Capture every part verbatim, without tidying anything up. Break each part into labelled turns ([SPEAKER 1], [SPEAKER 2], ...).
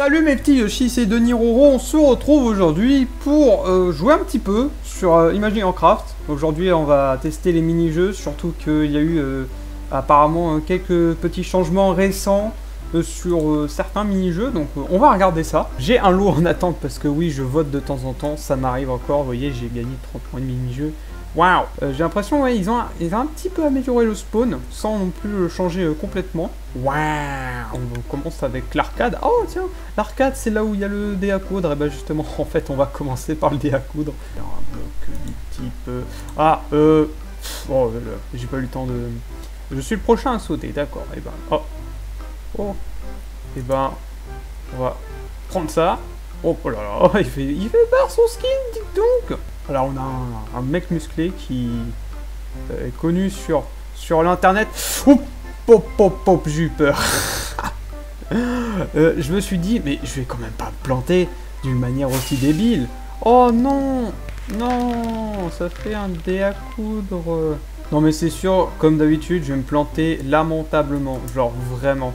[SPEAKER 1] Salut mes petits Yoshi, c'est Denis Roro, on se retrouve aujourd'hui pour euh, jouer un petit peu sur euh, Imagineering Craft. Aujourd'hui on va tester les mini-jeux, surtout qu'il y a eu euh, apparemment euh, quelques petits changements récents euh, sur euh, certains mini-jeux, donc euh, on va regarder ça. J'ai un lot en attente parce que oui, je vote de temps en temps, ça m'arrive encore, vous voyez j'ai gagné trente points de mini-jeux. Waouh, euh, j'ai l'impression ouais, ils ont, ils ont un petit peu amélioré le spawn, sans non plus le changer euh, complètement. Waouh, on commence avec l'arcade. Oh tiens, l'arcade c'est là où il y a le dé à coudre. Et ben justement, en fait, on va commencer par le dé à coudre. Un bloc du type... Euh... Ah, euh... Oh, j'ai pas eu le temps de... Je suis le prochain à sauter, d'accord. Et ben... Oh. Oh. Et ben... On va prendre ça. Oh, oh là là, il fait, il fait peur son skin, dites donc. Alors on a un, un mec musclé qui euh, est connu sur, sur l'internet. Oup, pop, pop, pop, j'ai eu peur. euh, je me suis dit, mais je vais quand même pas me planter d'une manière aussi débile. Oh non, non, ça fait un dé à coudre. Non mais c'est sûr, comme d'habitude, je vais me planter lamentablement, genre vraiment.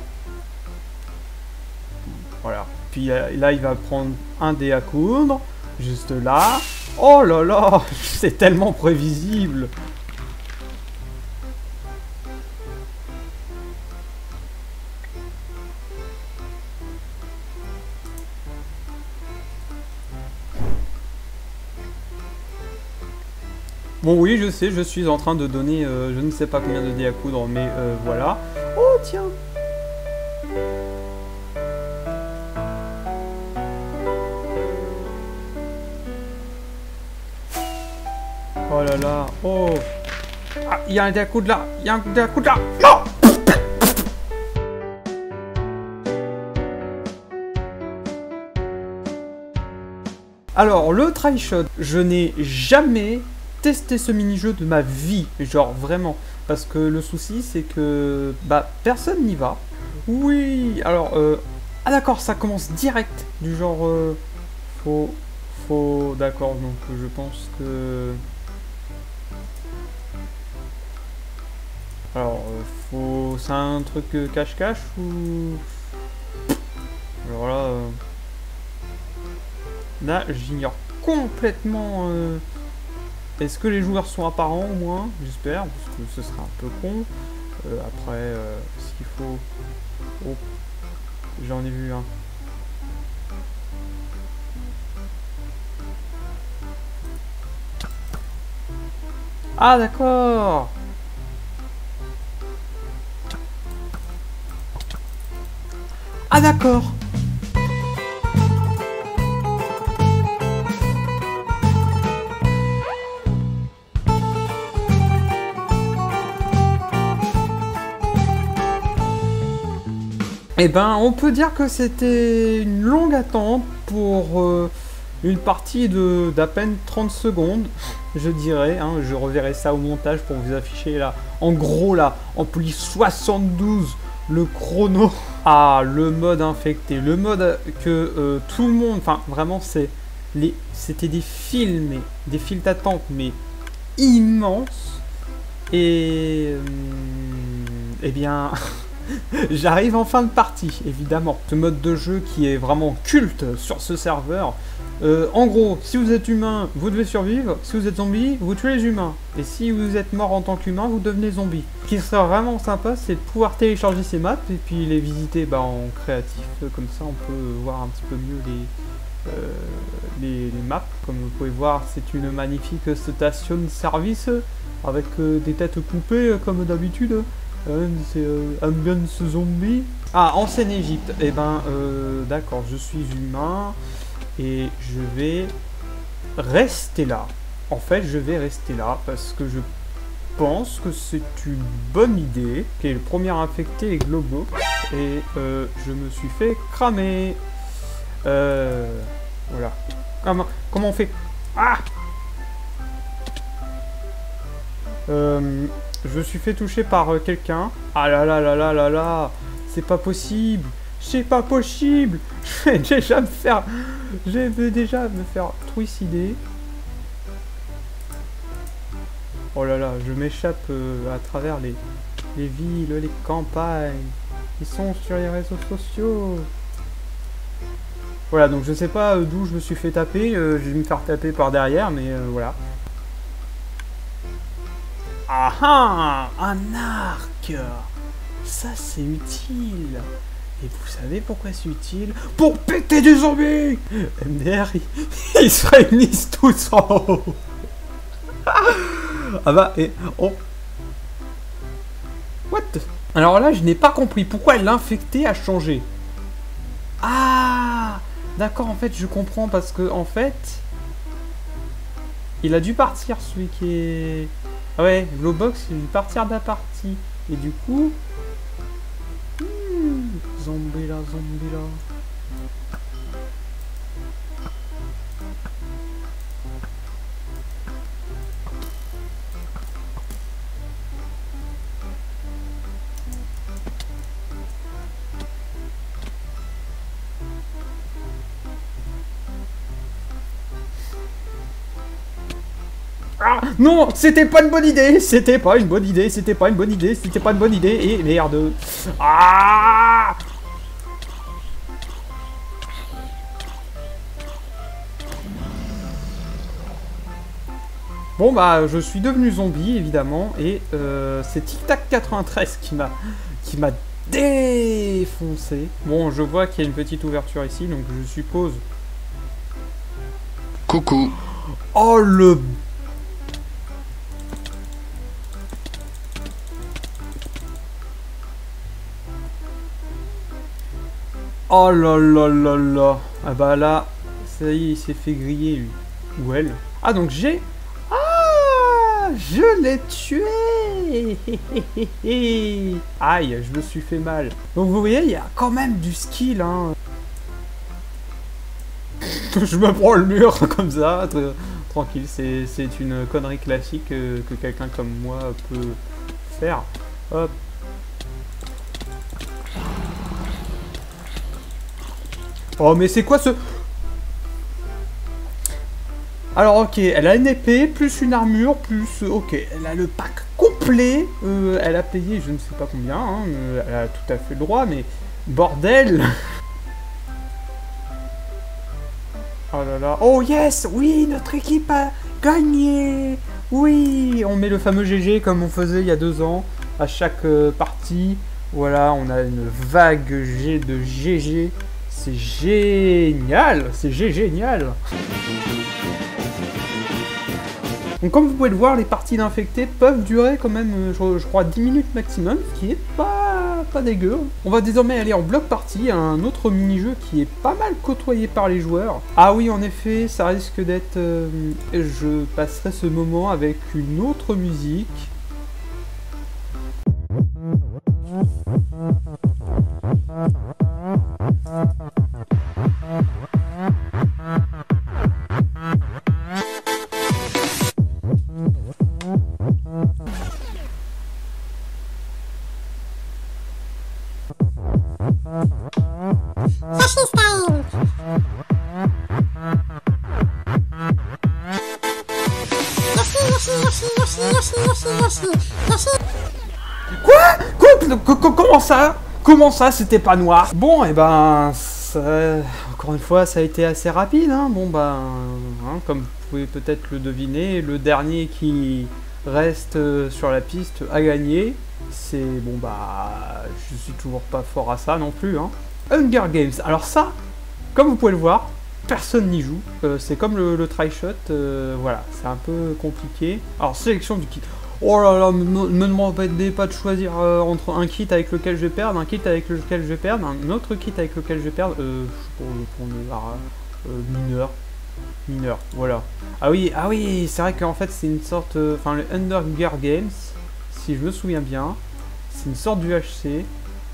[SPEAKER 1] Voilà. Puis là, il va prendre un dé à coudre, juste là. Oh là là, c'est tellement prévisible. Bon oui, je sais, je suis en train de donner, euh, je ne sais pas combien de dés à coudre, mais euh, voilà. Oh tiens. Oh là là, oh. Ah, il y a un dé à coudre là, il y a un dé à coudre là. Non. Alors, le try-shot, je n'ai jamais testé ce mini-jeu de ma vie, genre vraiment. Parce que le souci, c'est que bah personne n'y va. Oui, alors, euh, ah d'accord, ça commence direct, du genre, euh, faut, faut, d'accord, donc je pense que... Alors, euh, faut... c'est un truc euh, cache-cache ou... Alors là... Euh... Là, j'ignore complètement... Euh... Est-ce que les joueurs sont apparents au moins? J'espère, parce que ce serait un peu con. Euh, après, euh, est-ce qu'il faut... Oh, j'en ai vu un. Ah d'accord. Ah d'accord. Eh ben, on peut dire que c'était une longue attente pour euh, une partie de d'à peine trente secondes, je dirais. Hein, je reverrai ça au montage pour vous afficher là, en gros là, en plus soixante-douze, le chrono. Ah, le mode infecté, le mode que euh, tout le monde, enfin vraiment c'est les, c'était des files, mais des files d'attente, mais immenses. Et euh, eh bien. J'arrive en fin de partie, évidemment. Ce mode de jeu qui est vraiment culte sur ce serveur. Euh, en gros, si vous êtes humain, vous devez survivre. Si vous êtes zombie, vous tuez les humains. Et si vous êtes mort en tant qu'humain, vous devenez zombie. Ce qui serait vraiment sympa, c'est de pouvoir télécharger ces maps et puis les visiter bah, en créatif. Comme ça, on peut voir un petit peu mieux les, euh, les, les maps. Comme vous pouvez voir, c'est une magnifique station de service avec euh, des têtes coupées euh, comme d'habitude. Euh, c'est euh, ambiance zombie. Ah, ancienne Égypte. Eh ben, euh, d'accord, je suis humain et je vais rester là. En fait, je vais rester là parce que je pense que c'est une bonne idée. Ok, le premier infecté est Globo et euh, je me suis fait cramer. Euh, voilà. Comment, comment on fait? Ah. Euh... Je me suis fait toucher par euh, quelqu'un. Ah là là là là là là. C'est pas possible. C'est pas possible. Je vais déjà me faire... Je vais déjà me faire trucider. Oh là là, je m'échappe euh, à travers les, les villes, les campagnes. Ils sont sur les réseaux sociaux. Voilà, donc je sais pas d'où je me suis fait taper, euh, je vais me faire taper par derrière, mais euh, voilà. Ah ah, un arc. Ça c'est utile. Et vous savez pourquoi c'est utile? Pour péter des zombies. M D R, ils, ils se réunissent tous en haut. Ah bah, et... Oh. What? Alors là, je n'ai pas compris pourquoi l'infecté a changé. Ah, d'accord, en fait, je comprends parce que, en fait... Il a dû partir, celui qui est... Ah ouais, Glowbox, il a dû partir de la partie. Et du coup... Hmm, zombie là, zombie là... Ah, non, c'était pas une bonne idée, c'était pas une bonne idée, c'était pas une bonne idée, c'était pas une bonne idée, et merde. Ah! Bon bah, je suis devenu zombie, évidemment, et euh, c'est Tic Tac quatre-vingt-treize qui m'a qui m'a défoncé. Bon, je vois qu'il y a une petite ouverture ici, donc je suppose...
[SPEAKER 2] Coucou.
[SPEAKER 1] Oh le... Oh là là là là. Ah bah là, ça y est, il s'est fait griller lui. Ou elle. Ah donc j'ai... Ah, je l'ai tué. Aïe, je me suis fait mal. Donc vous voyez, il y a quand même du skill, hein. Je me prends le mur comme ça, tranquille. C'est une connerie classique que, que quelqu'un comme moi peut faire. Hop. Oh mais c'est quoi ce... Alors ok, elle a une épée, plus une armure, plus... Ok, elle a le pack complet. Euh, elle a payé je ne sais pas combien, hein, elle a tout à fait le droit, mais... Bordel. Oh là là. Oh yes. Oui, notre équipe a gagné. Oui, on met le fameux G G comme on faisait il y a deux ans. À chaque euh, partie. Voilà, on a une vague G de G G. C'est génial. C'est génial. Donc comme vous pouvez le voir, les parties d'infectés peuvent durer quand même, je, je crois, dix minutes maximum, ce qui est pas, pas dégueu. On va désormais aller en bloc party, un autre mini-jeu qui est pas mal côtoyé par les joueurs. Ah oui, en effet, ça risque d'être... Euh, je passerai ce moment avec une autre musique. Quoi? Quoi? Comment ça? Comment ça, c'était pas noir? Bon, et ben, ça, encore une fois, ça a été assez rapide, hein. Bon, ben, hein, comme vous pouvez peut-être le deviner, le dernier qui reste sur la piste a gagné. C'est, bon, bah, je suis toujours pas fort à ça non plus, hein. Hunger Games, alors ça, comme vous pouvez le voir, personne n'y joue. Euh, c'est comme le, le try-shot, euh, voilà, c'est un peu compliqué. Alors, sélection du kit. Oh là là, me, me demandez pas de choisir euh, entre un kit avec lequel je vais perdre, un kit avec lequel je vais perdre, un autre kit avec lequel je vais perdre. Euh, pour le prendre euh, mineur. Mineur, voilà. Ah oui, ah oui, c'est vrai qu'en fait, c'est une sorte. Enfin, euh, le Hunger Games, si je me souviens bien, c'est une sorte d'U H C.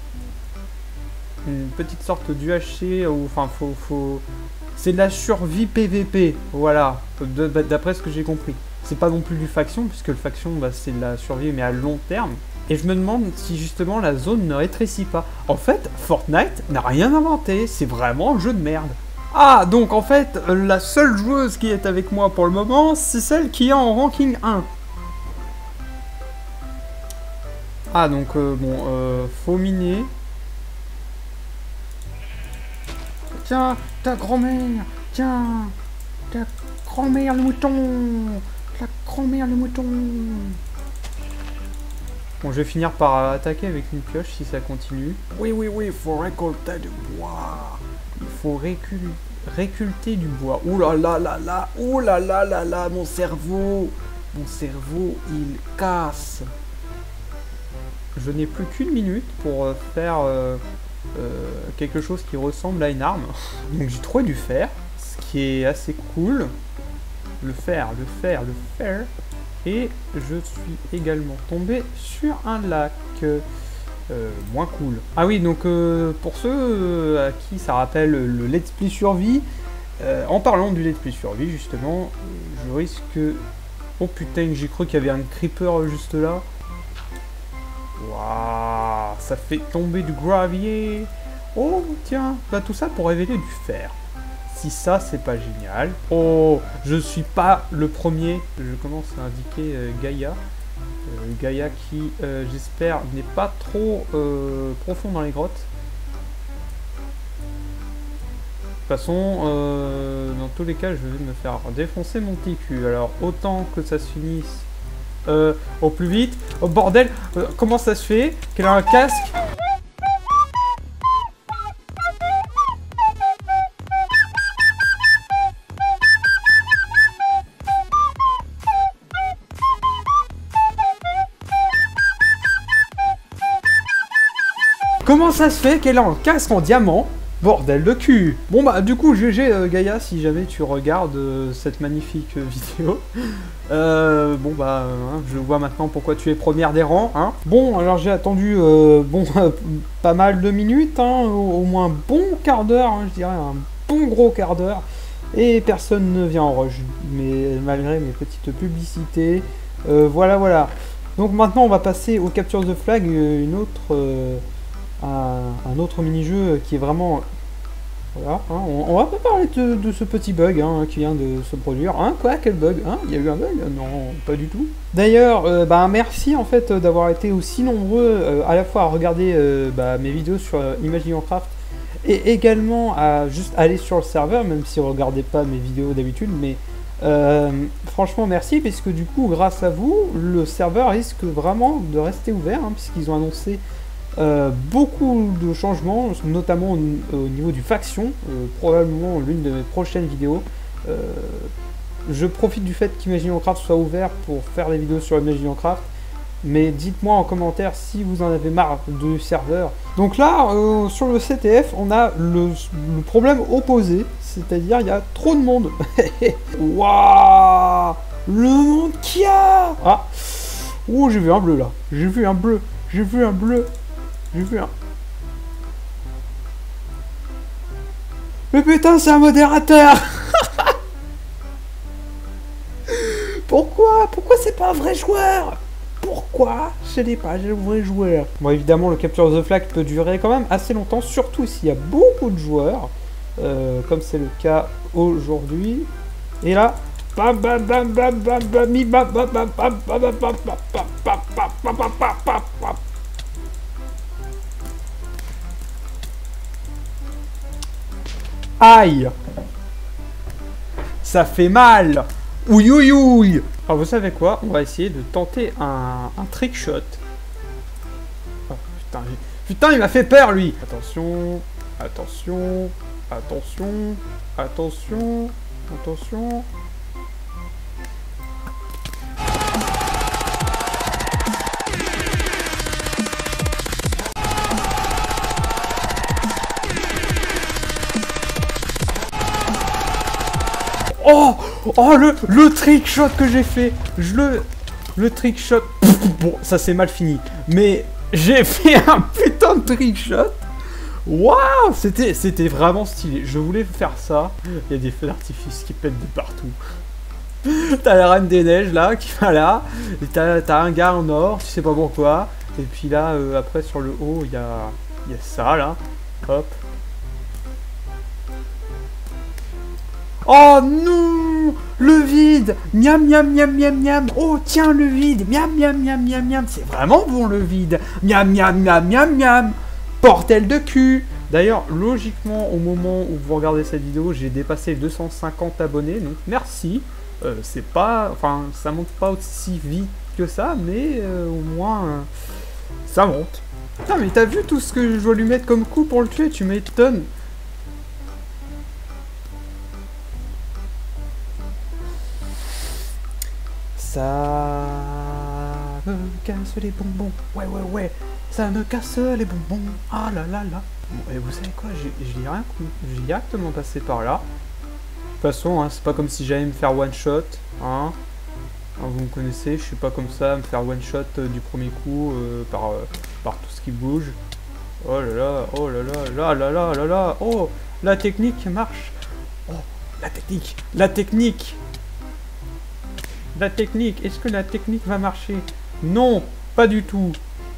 [SPEAKER 1] Une petite sorte d'U H C où, enfin, faut. faut... C'est de la survie P V P, voilà, d'après ce que j'ai compris. C'est pas non plus du faction, puisque le faction, bah, c'est de la survie, mais à long terme. Et je me demande si justement la zone ne rétrécit pas. En fait, Fortnite n'a rien inventé, c'est vraiment un jeu de merde. Ah, donc en fait, la seule joueuse qui est avec moi pour le moment, c'est celle qui est en ranking un. Ah, donc, euh, bon, euh, faut miner. Tiens, ta grand-mère. Tiens, ta grand-mère le mouton. La grand-mère le mouton. Bon, je vais finir par attaquer avec une pioche si ça continue. Oui, oui, oui, il faut récolter du bois. Il faut récul... réculter du bois. Ouh là là là là, ouh là là là là, mon cerveau. Mon cerveau, il casse. Je n'ai plus qu'une minute pour faire euh, euh, quelque chose qui ressemble à une arme. Donc j'ai trouvé du fer, ce qui est assez cool. Le fer, le fer, le fer. Et je suis également tombé sur un lac. Euh, moins cool. Ah oui, donc euh, pour ceux euh, à qui ça rappelle le Let's Play Survie, euh, en parlant du Let's Play Survie, justement, je risque... Oh putain, j'ai cru qu'il y avait un creeper juste là. Waouh, ça fait tomber du gravier. Oh tiens, bah tout ça pour révéler du fer. Si ça, c'est pas génial. Oh, je suis pas le premier. Je commence à indiquer euh, Gaïa. Euh, Gaïa qui, euh, j'espère, n'est pas trop euh, profond dans les grottes. De toute façon, euh, dans tous les cas, je vais me faire défoncer mon petit cul. Alors, autant que ça se finisse euh, au plus vite. Oh bordel, euh, comment ça se fait qu'elle a un casque ? Comment ça se fait qu'elle a un casque en diamant? Bordel de cul. Bon bah du coup G G euh, Gaïa si jamais tu regardes euh, cette magnifique euh, vidéo. Euh, bon bah hein, je vois maintenant pourquoi tu es première des rangs. Hein. Bon alors j'ai attendu euh, bon pas mal de minutes, hein, au, au moins un bon quart d'heure, hein, je dirais un bon gros quart d'heure. Et personne ne vient en rush, mais malgré mes petites publicités. Euh, voilà voilà. Donc maintenant on va passer au Capture the Flag, une autre... Euh, Un, un autre mini-jeu qui est vraiment... Voilà, hein, on, on va pas parler de, de ce petit bug hein, qui vient de se produire. Hein, quoi, quel bug? Hein, il y a eu un bug? Non, pas du tout. D'ailleurs, euh, bah, merci en fait d'avoir été aussi nombreux euh, à la fois à regarder euh, bah, mes vidéos sur euh, Imagineercraft et également à juste aller sur le serveur, même si vous ne regardez pas mes vidéos d'habitude, mais euh, franchement merci, puisque du coup, grâce à vous, le serveur risque vraiment de rester ouvert, hein, puisqu'ils ont annoncé Euh, beaucoup de changements, notamment au, au niveau du faction, euh, probablement l'une de mes prochaines vidéos. Euh, je profite du fait qu'Imagineercraft soit ouvert pour faire des vidéos sur Imagineercraft, mais dites-moi en commentaire si vous en avez marre du serveur. Donc là, euh, sur le C T F, on a le, le problème opposé, c'est-à-dire il y a trop de monde. Waouh, le monde qu'il y a. Ah, oh, j'ai vu un bleu là, j'ai vu un bleu, j'ai vu un bleu. J'ai vu un... Mais putain, c'est un modérateur. Pourquoi Pourquoi c'est pas un vrai joueur? Pourquoi ce n'est pas un vrai joueur? Bon, évidemment, le Capture the Flag peut durer quand même assez longtemps, surtout s'il y a beaucoup de joueurs, euh, comme c'est le cas aujourd'hui. Et là... Bam bam bam bam bam bam bam bam bam bam bam bam bam bam bam bam bam. Aïe! Ça fait mal! Ouïe ouïe ouïe! Alors vous savez quoi? On va essayer de tenter un, un trick shot. Oh, putain, putain, il m'a fait peur lui! Attention, attention, attention, attention, attention. Oh, oh le, le trick shot que j'ai fait. Je le, le trick shot. Bon, ça c'est mal fini. Mais j'ai fait un putain de trick shot. Waouh, c'était, c'était vraiment stylé. Je voulais faire ça. Il y a des feux d'artifice qui pètent de partout. T'as la reine des neiges là qui va là. Et t'as, t'as un gars en or, tu sais pas pourquoi. Et puis là, euh, après sur le haut, il y a, il y a ça là. Hop. Oh non, le vide. Miam miam miam miam miam. Oh tiens le vide. Miam miam miam miam miam. C'est vraiment bon le vide. Miam miam miam miam miam. Bordel de cul. D'ailleurs, logiquement, au moment où vous regardez cette vidéo, j'ai dépassé les deux cent cinquante abonnés, donc merci. Euh, c'est pas, enfin, ça monte pas aussi vite que ça, mais euh, au moins, euh, ça monte. Putain, mais t'as vu tout ce que je dois lui mettre comme coup pour le tuer? Tu m'étonnes. Ça me casse les bonbons. Ouais, ouais, ouais. Ça me casse les bonbons. Ah là là là. Bon, et vous savez quoi? Je l'ai rien, j'ai directement passé par là. De toute façon, hein, c'est pas comme si j'allais me faire one shot. Hein. Hein, vous me connaissez, je suis pas comme ça, me faire one shot euh, du premier coup euh, par, euh, par tout ce qui bouge. Oh là là, oh là là, là là là là là. Oh, la technique marche. Oh, la technique, la technique. La technique, est-ce que la technique va marcher? Non, pas du tout.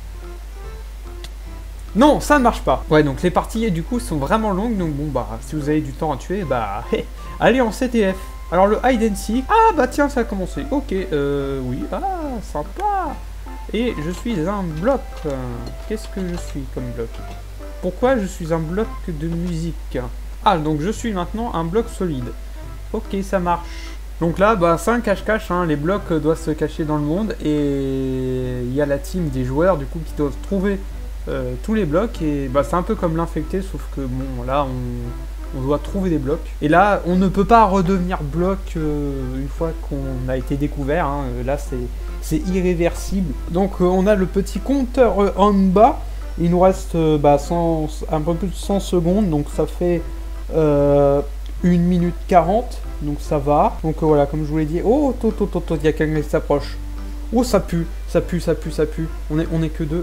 [SPEAKER 1] Non, ça ne marche pas. Ouais, donc les parties du coup sont vraiment longues, donc bon bah si vous avez du temps à tuer, bah allez en C T F. Alors le hide and seek, ah bah tiens ça a commencé. Ok, euh oui, ah sympa. Et je suis un bloc. Qu'est-ce que je suis comme bloc? Pourquoi je suis un bloc de musique? Ah donc je suis maintenant un bloc solide. Ok, ça marche. Donc là, bah, c'est un cache-cache, hein. Les blocs doivent se cacher dans le monde et il y a la team des joueurs du coup qui doivent trouver euh, tous les blocs et bah, c'est un peu comme l'infecté sauf que bon là on, on doit trouver des blocs et là on ne peut pas redevenir bloc euh, une fois qu'on a été découvert, hein. Là c'est irréversible. Donc euh, on a le petit compteur euh, en bas, il nous reste euh, bah, cent, un peu plus de cent secondes donc ça fait euh, une minute quarante. Donc ça va. Donc euh, voilà, comme je vous l'ai dit. Oh, to, to, to, to, il y a quelqu'un qui s'approche. Oh, ça pue, ça pue, ça pue, ça pue. On est, on est que deux.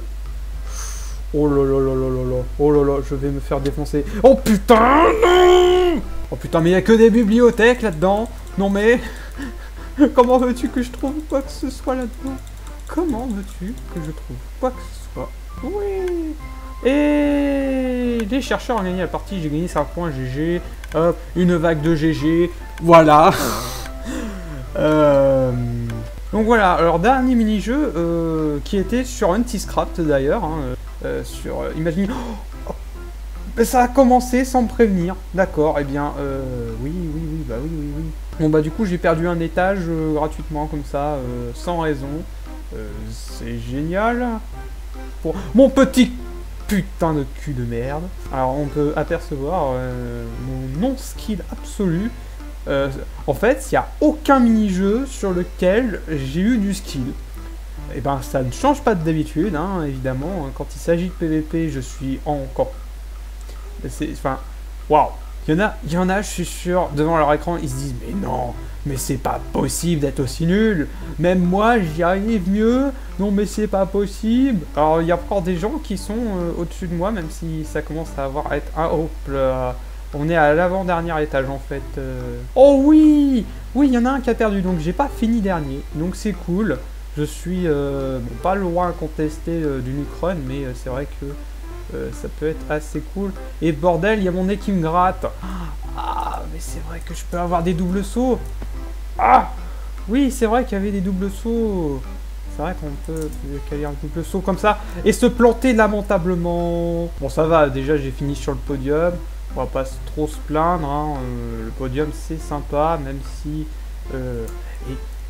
[SPEAKER 1] Oh là là là là là là. Oh là là, je vais me faire défoncer. Oh putain, non. Oh putain, mais il y a que des bibliothèques là-dedans. Non mais... Comment veux-tu que je trouve quoi que ce soit là-dedans? Comment veux-tu que je trouve quoi que ce soit? Oui. Et les chercheurs ont gagné la partie, j'ai gagné cinq points, G G, hop, une vague de G G, voilà. euh... Donc voilà, alors dernier mini-jeu euh, qui était sur Anti-Scrapped d'ailleurs, hein, euh, sur, euh, imaginez, oh, oh, ça a commencé sans me prévenir, d'accord, et eh bien, euh, oui, oui, oui, bah oui, oui, oui. Bon bah du coup j'ai perdu un étage euh, gratuitement comme ça, euh, sans raison, euh, c'est génial. Pour mon petit... Putain de cul de merde. Alors on peut apercevoir euh, mon non-skill absolu. Euh, en fait, il n'y a aucun mini-jeu sur lequel j'ai eu du skill. Et ben ça ne change pas de d'habitude, hein, évidemment. Quand il s'agit de P V P, je suis encore... Enfin, waouh. Il y en a, il y en a, je suis sûr, devant leur écran, ils se disent « Mais non, mais c'est pas possible d'être aussi nul. Même moi, j'y arrive mieux. Non, mais c'est pas possible. » Alors, il y a encore des gens qui sont euh, au-dessus de moi, même si ça commence à avoir à être un hop là. On est à l'avant-dernier étage, en fait. Euh... Oh oui. Oui, il y en a un qui a perdu, donc j'ai pas fini dernier. Donc c'est cool. Je suis, euh, bon, pas le roi incontesté euh, du Nukrun, mais euh, c'est vrai que... Euh, ça peut être assez cool. Et bordel, il y a mon nez qui me gratte. Ah, mais c'est vrai que je peux avoir des doubles sauts. Ah, oui, c'est vrai qu'il y avait des doubles sauts. C'est vrai qu'on peut caler un double saut comme ça et se planter lamentablement. Bon, ça va, déjà j'ai fini sur le podium. On va pas trop se plaindre, hein. Euh, le podium c'est sympa, même si... Euh, et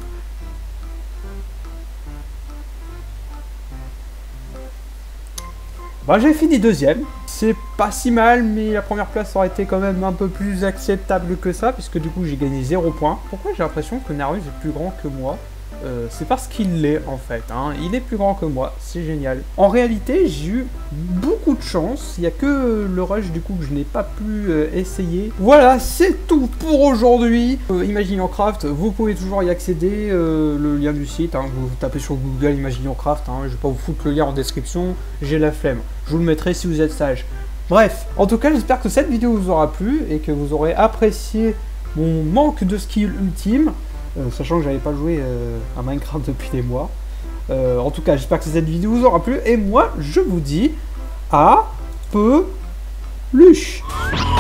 [SPEAKER 1] bah, j'ai fini deuxième, c'est pas si mal, mais la première place aurait été quand même un peu plus acceptable que ça, puisque du coup j'ai gagné zéro point. Pourquoi j'ai l'impression que Narus est plus grand que moi? euh, C'est parce qu'il l'est en fait, hein. Il est plus grand que moi, c'est génial. En réalité, j'ai eu beaucoup de chance, il n'y a que le rush du coup que je n'ai pas pu euh, essayer. Voilà, c'est tout pour aujourd'hui. Euh, Imagine-Craft, vous pouvez toujours y accéder, euh, le lien du site, hein, vous tapez sur Google Imagine-Craft, hein, je vais pas vous foutre le lien en description, j'ai la flemme. Je vous le mettrai si vous êtes sage. Bref, en tout cas, j'espère que cette vidéo vous aura plu et que vous aurez apprécié mon manque de skill ultime, euh, sachant que j'avais pas joué euh, à Minecraft depuis des mois. Euh, en tout cas, j'espère que cette vidéo vous aura plu et moi, je vous dis à plus.